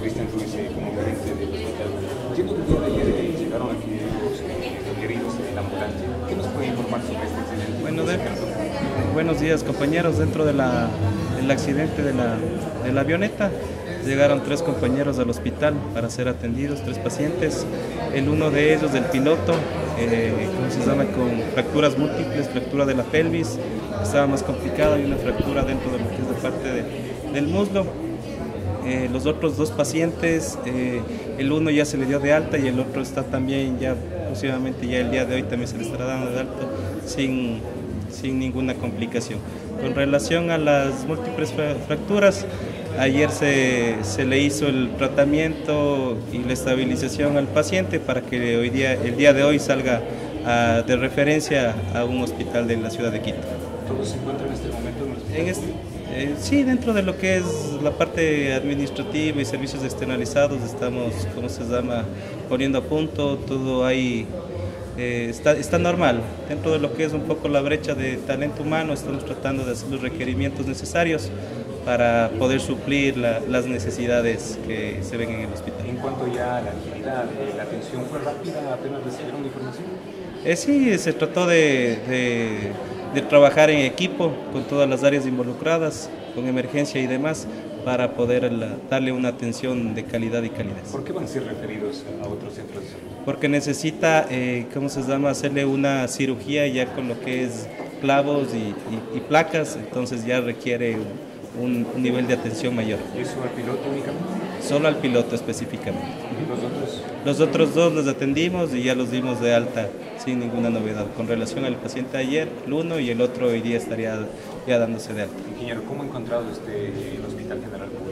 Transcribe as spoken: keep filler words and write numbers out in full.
Cristian Ruiz como gerente del hospital. Entiendo que el día de ayer llegaron aquí los heridos en la ambulancia. ¿Qué nos puede informar sobre este accidente? Bueno, de, buenos días, compañeros. Dentro de la, del accidente de la, de la avioneta llegaron tres compañeros al hospital para ser atendidos, tres pacientes. El uno de ellos, del piloto, eh, ¿cómo se llama? Con fracturas múltiples, fractura de la pelvis, estaba más complicada, y una fractura dentro de lo que es de parte de, del muslo. Eh, los otros dos pacientes, eh, el uno ya se le dio de alta y el otro está también ya, posiblemente ya el día de hoy también se le estará dando de alta sin, sin ninguna complicación. Con relación a las múltiples fracturas, ayer se, se le hizo el tratamiento y la estabilización al paciente para que hoy día, el día de hoy salga a, de referencia a un hospital de la ciudad de Quito. ¿Todos se encuentran en este momento en el hospital? En este, eh, sí, dentro de lo que es la parte administrativa y servicios externalizados estamos, ¿cómo se llama?, poniendo a punto, todo ahí eh, está, está normal. Dentro de lo que es un poco la brecha de talento humano, estamos tratando de hacer los requerimientos necesarios para poder suplir la, las necesidades que se ven en el hospital. En cuanto ya a la agilidad, ¿la atención fue rápida apenas recibieron la información? Eh, sí, se trató de, de, de trabajar en equipo con todas las áreas involucradas, con emergencia y demás, para poder la, darle una atención de calidad y calidez. ¿Por qué van a ser referidos a otros centros de salud? Porque necesita, eh, ¿cómo se llama?, hacerle una cirugía ya con lo que es clavos y, y, y placas, entonces ya requiere un, un nivel de atención mayor. ¿Y eso al piloto únicamente? Solo al piloto específicamente. ¿Y los otros? Los otros dos los atendimos y ya los dimos de alta sin ninguna novedad. Con relación al paciente ayer, el uno, y el otro hoy día estaría ya dándose de alta. Ingeniero, ¿cómo ha encontrado este el Hospital General?